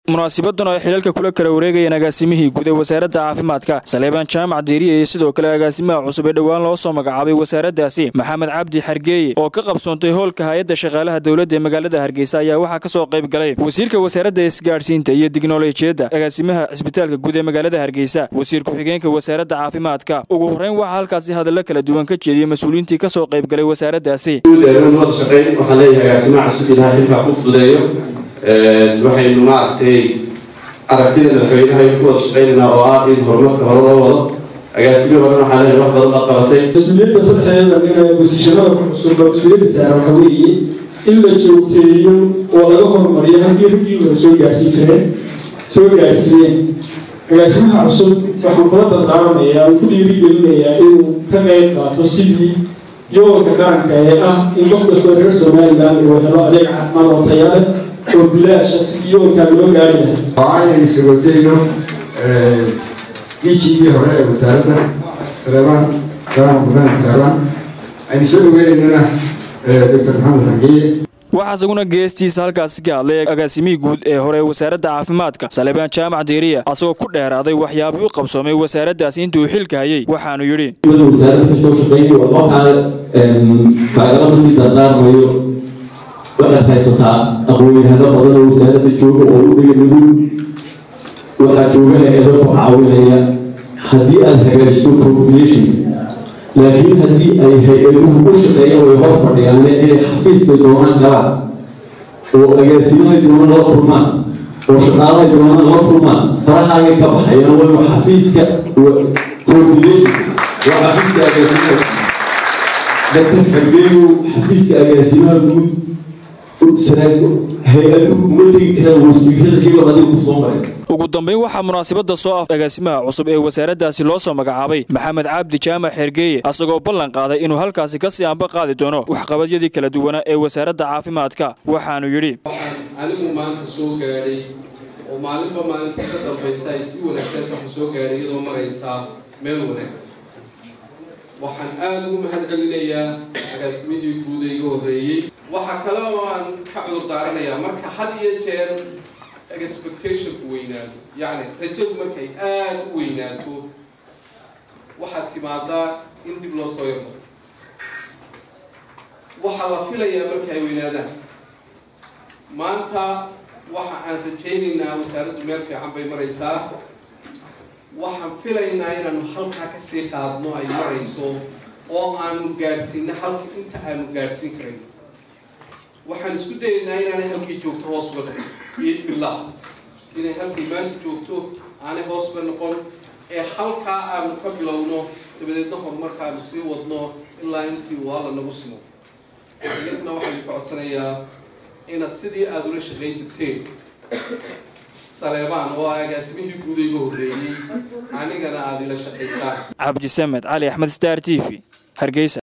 munaasabaddan oo xilalka kula kala wareegayeen agaasimihii guud ee wasaaradda caafimaadka Saleebaan Jaamac Diiriye iyo sidoo kale agaasimaha cusub ee dhawaan loo soo magacaabay wasaaraddaasi Maxamed Cabdi Xargeeye oo ka qabsoontay hoolka hay'adda shaqaalaha dawladda ee magaalada Hargeysa ayaa waxa ka soo qayb galay wasiirka wasaaradda isgaarsiinta iyo tiknoolajiyadda agaasimaha cisbitaalka guud ee magaalada Hargeysa wasiir ku-xigeenka wasaaradda caafimaadka ugu horeyn waxa halkaasi hadallo kala duwan ka jeediyay mas'uuliyiintii ka soo qayb galay wasaaraddaasi waxaan leeyahay agaasimaha cusub ilaahay xilka ku fududeeyo waxaynu maaragtay aragtida madaxweynaha iyo kuwada shaqeynayna oo ah in horumarka hore loo wado agaasimo badan waxaa leeyahay wax badan baa qabatay mas'uuliyadda saddexdeeda in gusishada ku cusub mas'uuliyadda saaran waxa weeye in la joogteeyo oo laga horumariyo halkii rugii hore soo gaarsiiyeen agaasimaha cusub waxaan kula dardaaramayaa oo ku dhiirigelinayaa inuu ka qayb qaato sidii yoolka qaranka ee ah in qof kastoo reer Somaliland uu helo adeeg caafimaad oo tayo leh oo bilaasha si yoolka loo gaari lahaa waxaan isagooteeyo DGP hore ee wasaaradda Saleebaan Jaamac aynu soo dhaweynayna Dr. Maxamed Xargeeye waxaa isaguna geestiisa halkaasi ka hadlay agaasimihii guud ee hore wasaaradda caafimaadka Saleebaan Jaamac Diiriye asagoo ku dheeraaday waxyaabihii u qabsoomay wasaaraddaasi intuu xilka hayay waxaanu yidhi wasaaradda ka soo shaqeeyay waxaa si dardaarmayo waxaad haysataa aqoon-yahano badan oo wasaaradda jooga oo u dhiga nugul waxaa jooga hay-ado ku caawinaya haddii aad hagaajiso coordination laakiin haddii ay hay-aduhu u shaqeeyaan way hor fadhiyaan inay xafiiskay doonaan galaan oo agaasimahay doonaan la kulmaan oo shaqaalahay doonaan la kulmaan farahaagay ka baxayaan waynu xafiiska coordination waa xafiiska agaasimaha Dr. Xargeeye xafiiska agaasimaha guud ugu dambeyn waxaa munaasabadda soo af agaasimaha cusub ee wasaaraddaasi loo soo magacaabay Maxamed Cabdi Jaamac Xargeeye asagoo ballan qaaday inuu halkaasi ka sii anba qaadi doono waxqabadyadii kala duwanaa ee wasaaradda caafimaadka waxaanu yidhi anigu maanta soo gaadhay oo maalinba maalinta ka dambaysa ay si wanaagsan waxaan soo gaadhay iyadoo maraysaa meel wanaagsan waxaan aad ugu mahadcelinayaa agaasimihii guud ee iga horreeyey waxa kale oo aan ka cudur daaranayaa marka had iyo jeer expectationku weynaato yacni rajadu markay aad u weynaato waxaad timaadaa in dib loo soo yarmaro waxaa la filayaa marka ay weynaadaan maanta waxa aan rajaynaynaa wasaaraddu meel fiican bay maraysaa waxaan filaynaa inaanu halkaa ka sii qaadno ay marayso oo aanu gaadhsiino halka inta aanu gaadhsiin karayn waxaan isku dayaynaa inaanay halkii joogto hoos uga dhicin bilaa inay halkii maanta joogto aanay hoos uga noqon ee halkaa aanu ka bilowno dabadeedna horumarka aanu sii wadno ilaa intii uu alla nagu simo iyadna waxaan ka codsanayaa inaad sidii aada ula shaqayn jirteen Saleebaan oo agaasimihii guud ee iga horreeyay anigana aad ila shaqaysaan Cabdi Samed Ali Axmed Star TV Hargeysa.